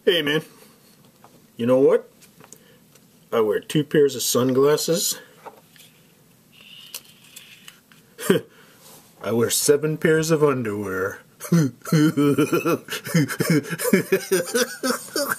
Hey man, you know what? I wear 2 pairs of sunglasses. I wear 7 pairs of underwear.